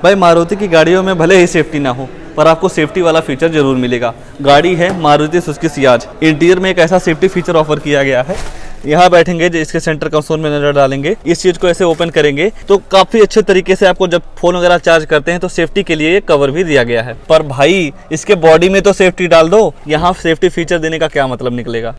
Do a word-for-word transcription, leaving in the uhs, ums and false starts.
भाई मारुति की गाड़ियों में भले ही सेफ्टी ना हो पर आपको सेफ्टी वाला फीचर जरूर मिलेगा। गाड़ी है मारुति सुजुकी सियाज। इंटीरियर में एक ऐसा सेफ्टी फीचर ऑफर किया गया है। यहाँ बैठेंगे जो इसके सेंटर कंसोल में नजर डालेंगे, इस चीज को ऐसे ओपन करेंगे तो काफी अच्छे तरीके से आपको जब फोन वगैरह चार्ज करते हैं तो सेफ्टी के लिए कवर भी दिया गया है। पर भाई इसके बॉडी में तो सेफ्टी डाल दो, यहाँ सेफ्टी फीचर देने का क्या मतलब निकलेगा।